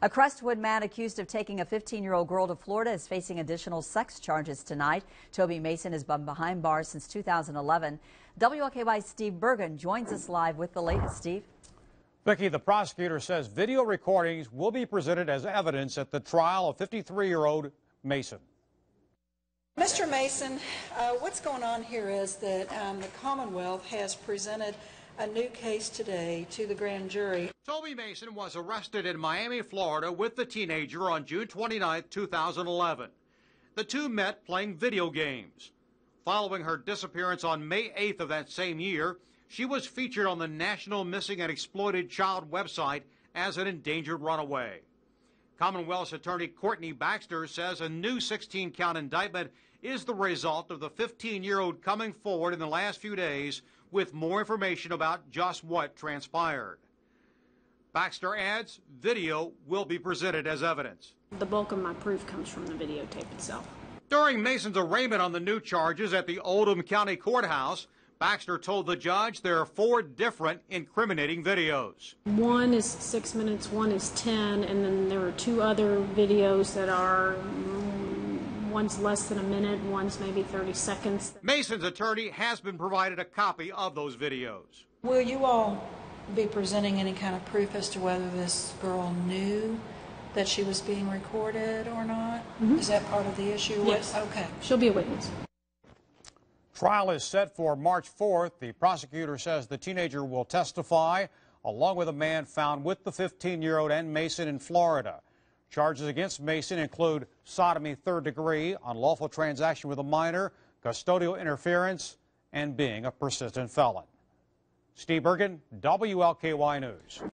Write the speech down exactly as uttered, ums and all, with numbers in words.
A Crestwood man accused of taking a fifteen-year-old girl to Florida is facing additional sex charges tonight. Toby Mason has been behind bars since two thousand eleven. W L K Y's Steve Bergen joins us live with the latest. Steve. Vicki, the prosecutor says video recordings will be presented as evidence at the trial of fifty-three-year-old Mason. Mister Mason, uh, what's going on here is that um, the Commonwealth has presented a new case today to the grand jury. Toby Mason was arrested in Miami, Florida with the teenager on June twenty-ninth, two thousand eleven. The two met playing video games. Following her disappearance on May eighth of that same year, she was featured on the National Missing and Exploited Child website as an endangered runaway. Commonwealth's attorney Courtney Baxter says a new sixteen count indictment is the result of the fifteen-year-old coming forward in the last few days with more information about just what transpired. Baxter adds video will be presented as evidence. The bulk of my proof comes from the videotape itself. During Mason's arraignment on the new charges at the Oldham County Courthouse, Baxter told the judge there are four different incriminating videos. One is six minutes, one is ten, and then there are two other videos that are, mm, one's less than a minute, one's maybe thirty seconds. Mason's attorney has been provided a copy of those videos. Will you all be presenting any kind of proof as to whether this girl knew that she was being recorded or not? Mm-hmm. Is that part of the issue? Yes. Okay. She'll be a witness. Trial is set for March fourth. The prosecutor says the teenager will testify, along with a man found with the fifteen-year-old and Mason in Florida. Charges against Mason include sodomy third degree, unlawful transaction with a minor, custodial interference, and being a persistent felon. Steve Bergen, W L K Y News.